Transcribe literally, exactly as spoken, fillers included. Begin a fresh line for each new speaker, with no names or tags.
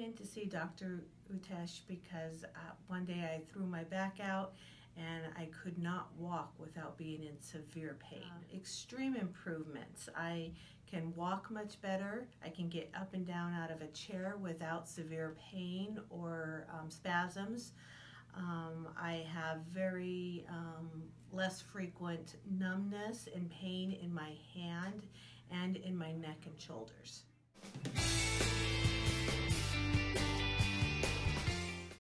in to see Doctor Utesh because uh, one day I threw my back out and I could not walk without being in severe pain. Uh, extreme improvements. I can walk much better. I can get up and down out of a chair without severe pain or um, spasms. Um, I have very um, less frequent numbness and pain in my hand and in my neck and shoulders.